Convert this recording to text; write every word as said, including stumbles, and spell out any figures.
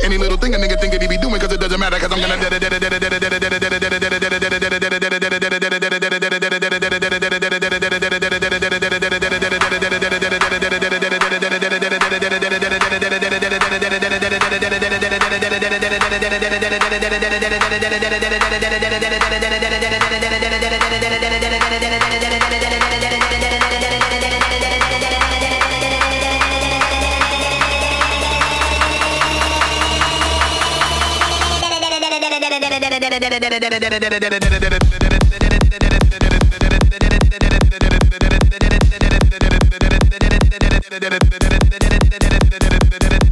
Any little thing a nigga think that he be doing, cause it doesn't matter, cause I'm gonna